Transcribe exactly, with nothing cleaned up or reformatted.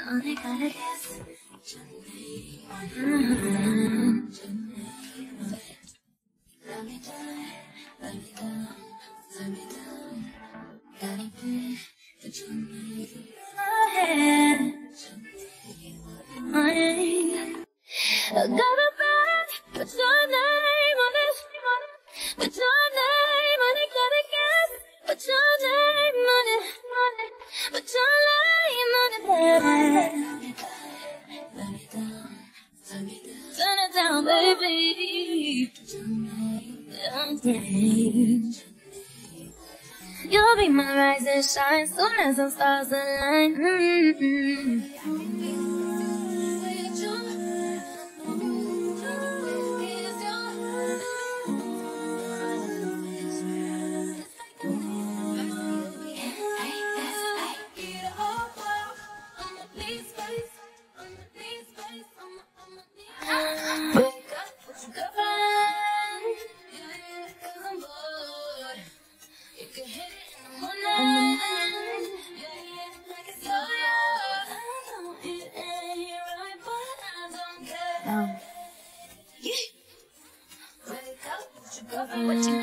only gotta guess. Mm-hmm. Let me down, let me down, let me down. Gotta be the journey. My head, my head. I got a bag, put your name on it. Put your name on it, gotta guess. Put your name on it, on it. Put your name on it, baby. Let me down, let me down. Turn it down, baby. You'll be my rise and shine soon as the stars align. Mm-hmm. Um. What you